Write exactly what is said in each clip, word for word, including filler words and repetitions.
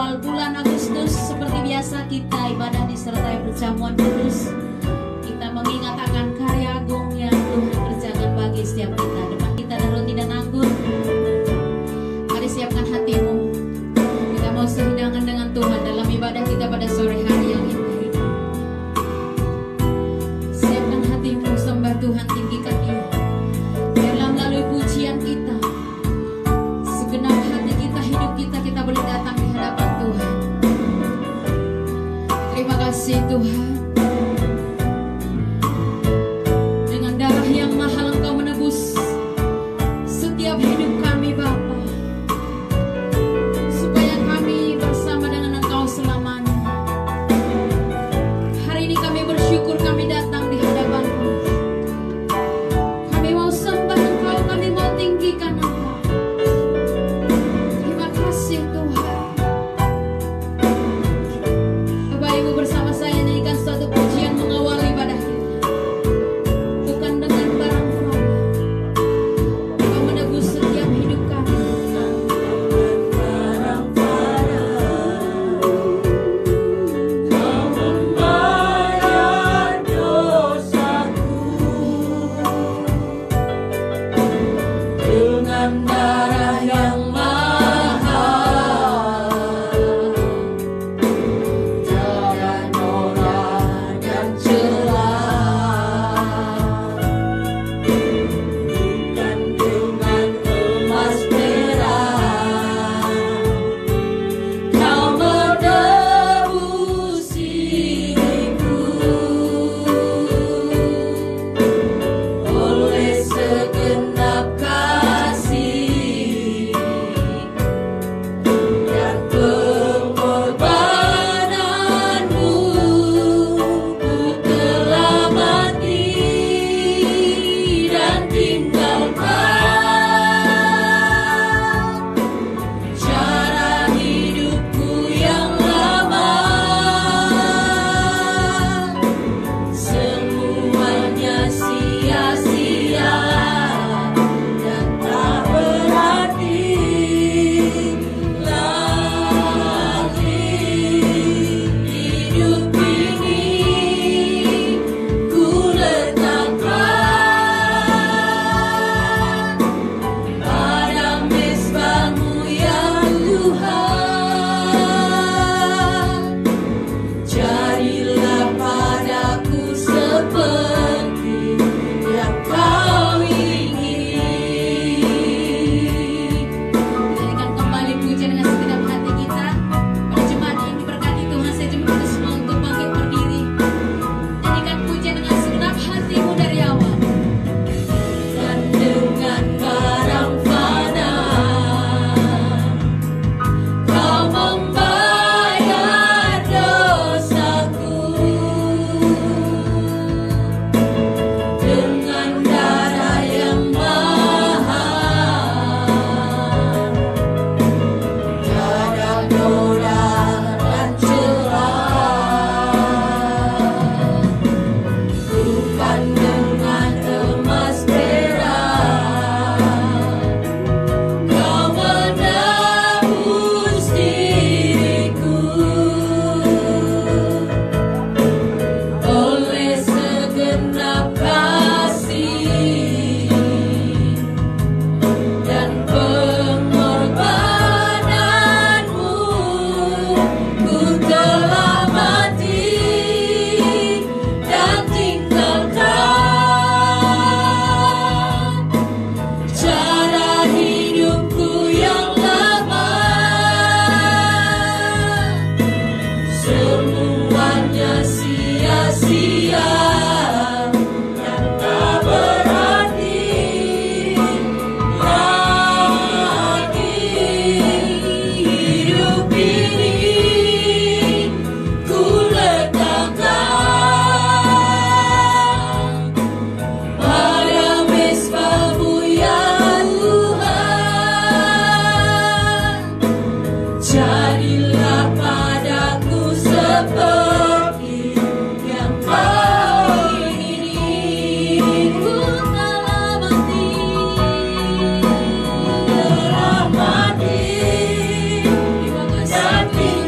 awal bulan Agustus, seperti biasa kita ibadah disertai perjamuan kudus. Kita mengingat akan karya agung yang Tuhan kerjakan bagi setiap kita. Depan kita ada roti dan anggur. Mari siapkan hatimu. Kita mau sehidangan dengan Tuhan dalam ibadah kita pada sore hari yang indah ini. Siapkan hatimu, sembah Tuhan, tinggikan Dia. Biarlah melalui pujian kita, segenap hati kita, hidup kita, kita boleh datang di hadapan Tuhan. Terima kasih Tuhan. Dengan darah yang mahal Engkau menebus setiap hidup kami Bapa, supaya kami bersama dengan Engkau selamanya. Hari ini kami bersyukur kami datang di hadapan-Mu. Kami mau sembah Engkau, kami mau tinggikan Engkau. Terima kasih Tuhan. Bapak Ibu bersama saya nyanyikan suatu pujian mengawali ibadah kita. Bukan dengan barang fana, Engkau menebus setiap hidup kami. Barang fana, Kau membayar dosaku dengan darah yang mahal, darah noda dan celah, bukan dengan emas perak. Kau menebus hidupku oleh segenap kasih dan pengorbananmu. Ku telah mati dan tinggalkan cara hidupku yang lama. Semuanya sia-sia dan tak berarti lagi. Hidup ini ku letakkan pada mezbah-Mu ya Tuhan. Jadilah padaku seperti yang Kau ingin. Nyanyikan kembali pujian dengan segenap hati kita. Pada jemaat yang diberkati Tuhan, saya jemput kita semua untuk bangkit berdiri. Nyanyikan pujian dengan segenap hatimu dari awal. Dan dengan barang fana, Kau membayar dosaku dengan darah yang mahal, darah noda dan celah, bukan dengan emas perak. Kau menebus diriku oleh segenap kasih dan pengorbananmu. Ku telah mati dan tinggalkan cara hidupku yang lama. Semuanya sia-sia dan tak berarti lagi. Hidup ini ku letakkan pada mezbah-Mu ya Tuhan. Jadilah padaku seperti yang Kau ingin. Ku telah mati, telah mati dan tinggalkan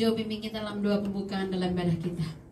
Jo bimbing kita dalam doa pembukaan dalam ibadah kita.